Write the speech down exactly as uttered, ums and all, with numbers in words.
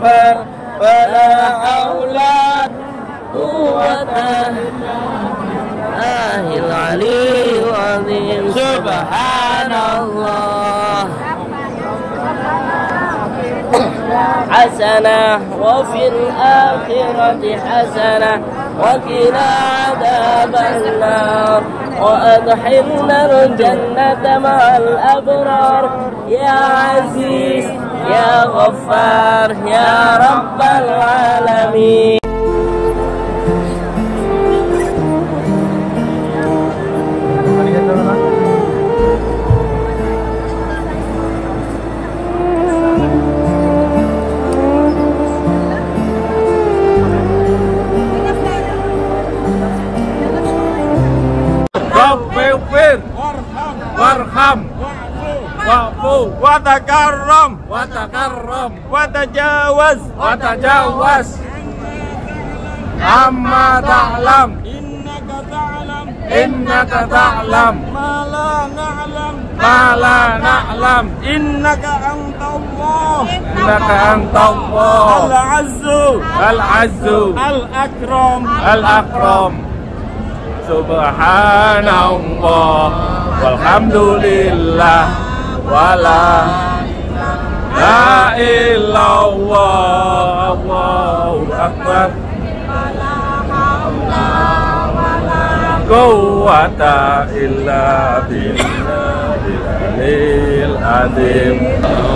أكبر ولا حول قوة إلا العلي العظيم سبحان الله حسنة وفي الآخرة حسنة وقنا عذاب النار وأدخلنا الجنة مع الأبرار يا عزيز يا غفار يا رب العالمين. Waghfir warham wa'fu watakarram watakarram watajawaz watajawaz amma ta'lam innaka ta'lam innaka ta'lam ma la na'lam ma la na'lam innaka antallah innaka antallah al-azzu al-azzu al-akram al-akram Subhanallah walhamdulillah wala la illallah Allahu akbar quwwata illa billahil azim.